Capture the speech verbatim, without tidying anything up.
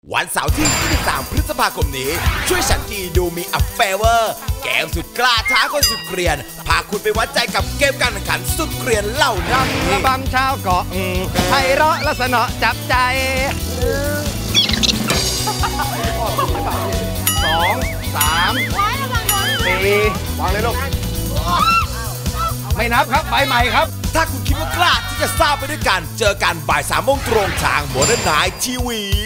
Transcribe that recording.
วันเสาร์ที่ยี่สิบสามพฤษภาคมนี้ช่วยฉันทีดูมีอัฟเฟเวอร์เกมสุดกล้าท้าคนสุดเกรียนพาคุณไปวัดใจกับเกมการแข่งขันสุดเกรียนเหล่านี้ระบำชาวเกาะไพเราะและสนอจับใจสองสามสี่วางเลยลูกไม่นับครับใบใหม่ครับถ้าคุณคิดว่ากล้าที่จะทราบไปด้วยกันเจอกันบ่ายสามโมงตรงทางโมเดิร์นไนท์ทีวี